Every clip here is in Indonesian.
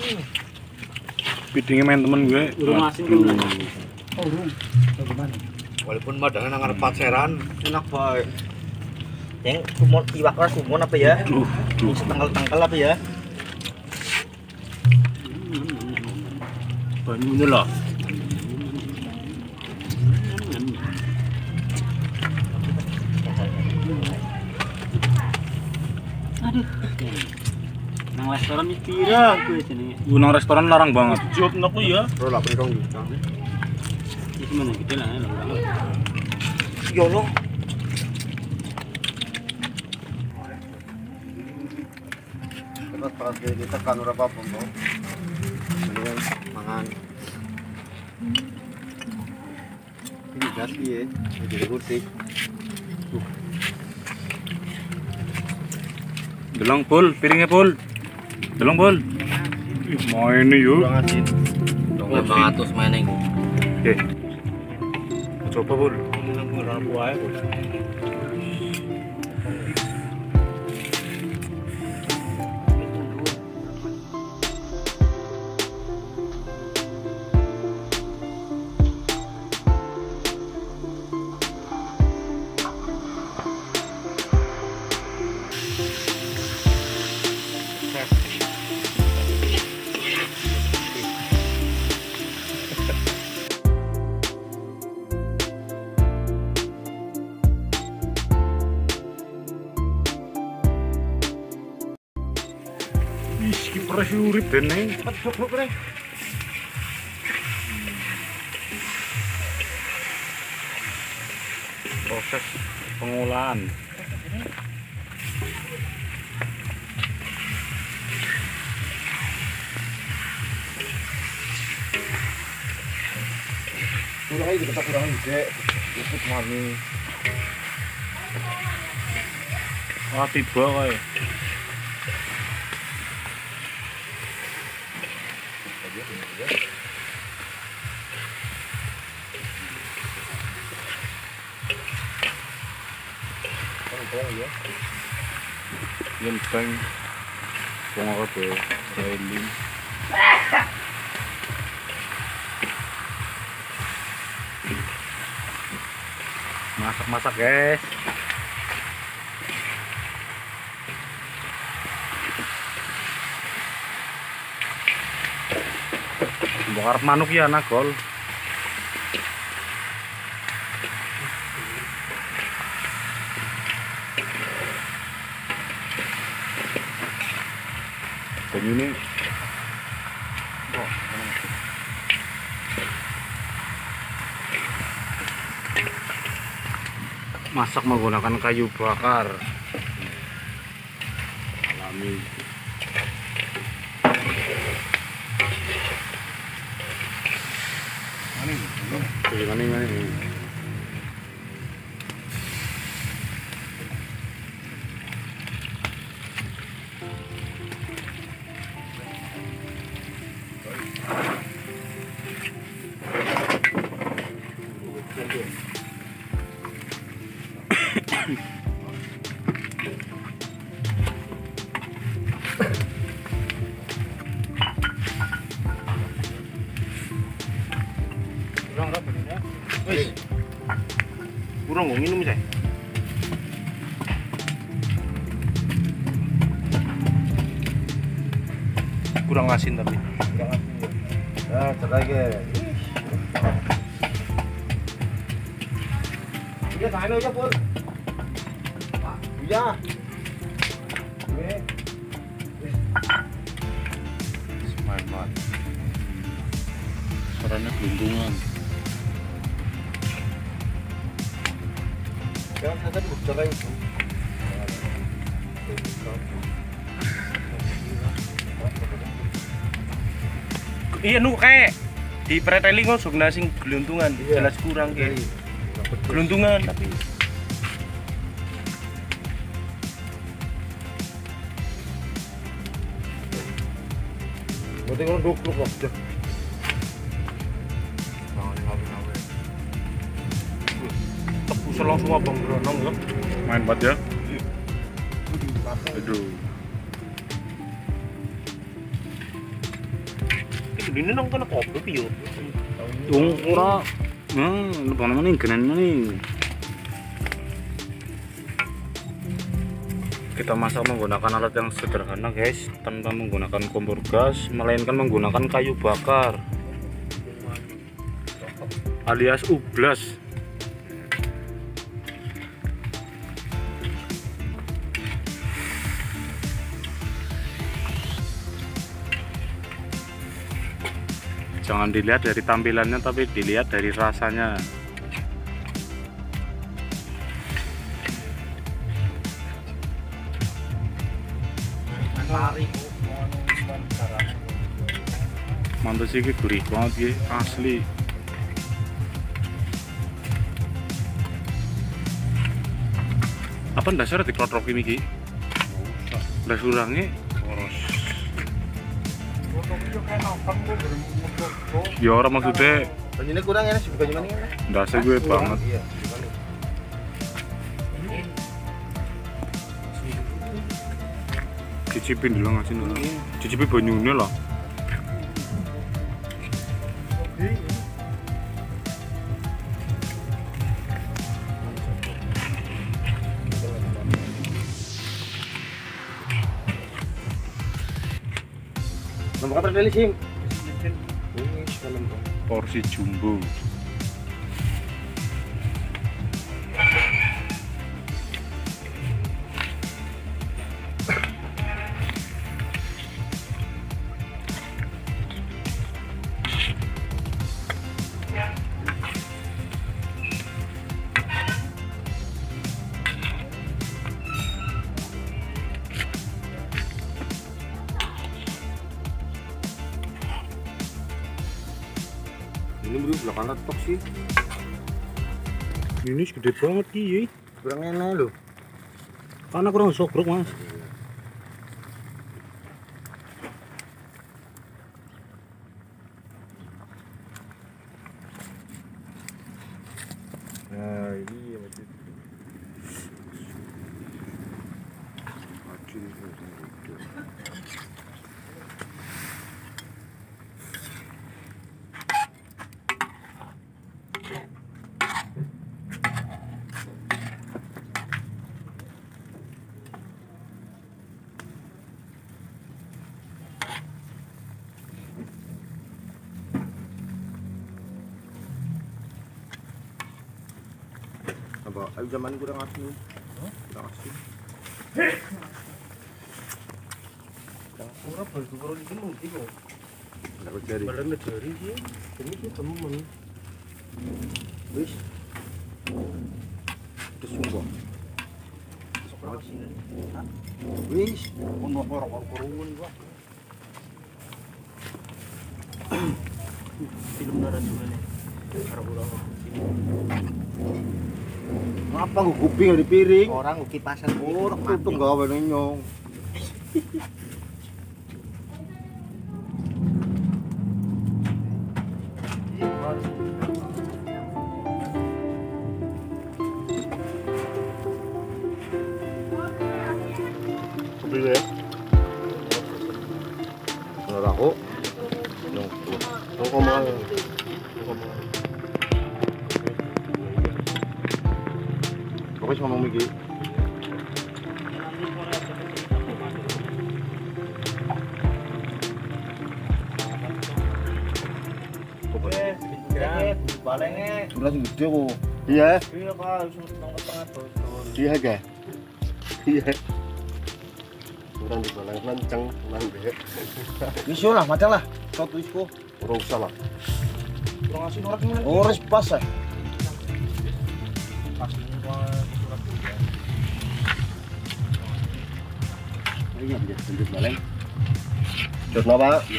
Bidingnya main temen gue. Urung asin kan. Oh, urung. Bagaimana? Walaupun madangan nang arep paceran enak bae. Yang sumon iwak ora sumon apa ya? Duh. Tengkel-tengkel apa ya? Banyunya lah. Aduh. Nang restoran iki pira kuwi jenenge? Gunung restoran larang banget. Job aku ya. Bro lah pirong juta. Iki mana gede lah ya. Yo lo. Terus pas ditekan ora apa-apa, Bro. Mendingan mangan. Ini gas piye? Jadi rutik. Delong pul, piringnya pul. Delong pul. Ih, main nih yuk. Kurang asin. Dong 500 maning. Oke. Coba pul. Kurang buah ya. Ih, kiper urip ben nih. Cepet rek. Proses pengolahan. Kurang aja kita kurang gede. Ikut mami. Ah, tiba kae. Yang bang wong apa ya? Railing. Masak-masak, guys. Bongkar manuk ya nagol. Dan ini masak menggunakan kayu bakar alami. Mana? Wis. Kurang ngomong minum saya. Kurang asin tapi. Kurang asin. Nah, cerai ke. Iya, tahan aja, Pur. Iya. Semangat banget. Suaranya gelundungan. Jangan saya tadi cerai itu. Iya nu kayak di pretelling kok sugna sing geluntungan jelas kurang kayak geluntungan tapi berarti kalau dukluk kok udah. tebus langsung abang beronong ya. Main banget ya. Aduh. ini nang kono kopi piye? Ora. Apa namanya genen nih. Kita masak menggunakan alat yang sederhana guys, tanpa menggunakan kompor gas, melainkan menggunakan kayu bakar alias ublas. Jangan dilihat dari tampilannya, tapi dilihat dari rasanya. Mantap sih, gurih banget ya, asli. Apa dasarnya diklotrok ini ki? Udah surangnya boros. Ya orang maksudnya Ini kurang enak sih, bukan gimana ya? dasar gue banget. Iya. Cicipin dulu ngasih dulu. Cicipin banyunya lah. Nomor apa tadi sih? Porsi jumbo. Ini bro, belakang laptop sih. Ini gede banget ki. Kurang enak loh. Karena kurang sogrok mas. Nah, ini macam apa? Ayo zaman kurang asin. Kurang asin. Ora baru iki mungkin kok. Enggak jadi. Badan dari sih. Ini sih temen. Wis. Terus sumpah. Wis. Ono korok-korok gua. Film narasinya. Karo-karo sini. Apa gue kuping di piring? Orang kipasan Orang tutup gawe nyong. Kopi ya. Menurut aku, nyong. Ngomong. Pokoknya ngomong Miki. Udah sing gede kok. Iya. Iya Kak, wis tengah botol. Iya ga? Iya. Kurang dibalang lanceng nang deh. Iso lah, macam lah. Satu isko. Ora usah lah. Kurang asin ora kemen. Ores pas ah. Iya, lanjut baleng. Jod napa? Iya.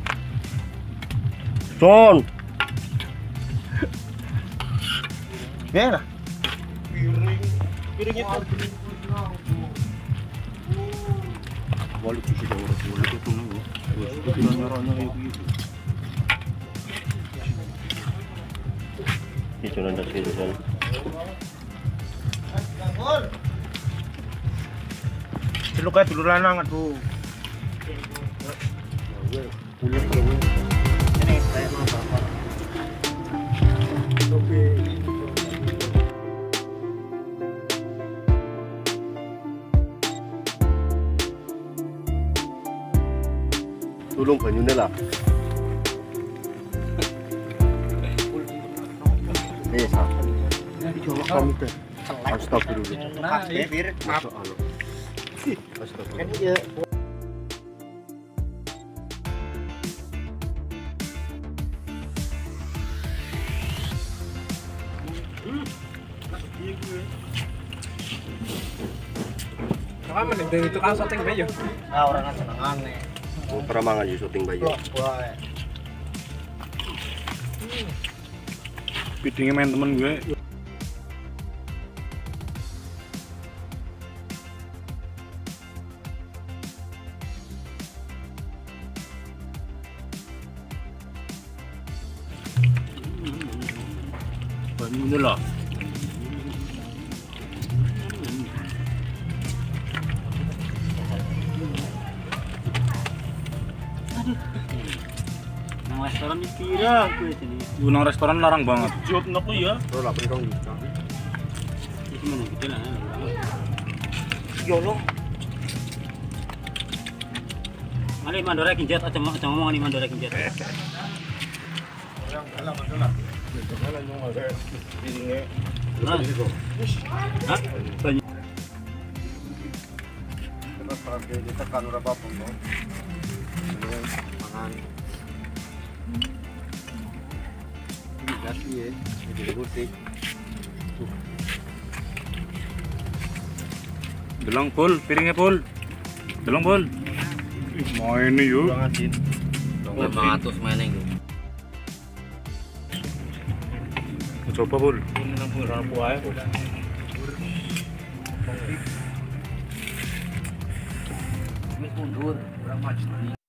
Son. Ya lah. Piringnya tuh. Wali cuci dah orang tua itu tuh nunggu. Itu nyorongnya kayak gitu. Itu nanti sih kan. Celuk kayak dulu lanang aduh. Pulang Tulung banyune lah. Sabar. Kami teh. Astagfirullah. Nah, Bir. Masya Allah. Astagfirullah. Kan iya. Kamu mending itu kan syuting bae yo. Ah, orang kan seneng aneh. Pernah mangan di syuting bayi. Wah. Bidingnya main temen gue. Banyune lah. Nang restoran iki pira gue sini. Gunung restoran larang banget. Jod nopo ya. Bro, lah penikong bisa. Iki mana gede lah. Yo lo. Mari mandora kinjet aja ngomong ani mandora kinjet. Hah? Banyak. Kita pakai ditekan ora apa-apa, Bro. Mangan. Ini gas piye? Jadi musik. Delong pul, piringnya pul. Delong pul. Ih, main nih yuk. Memang atus main iki. Coba pul. Ini nang pura puae. Wis mundur, ora maju.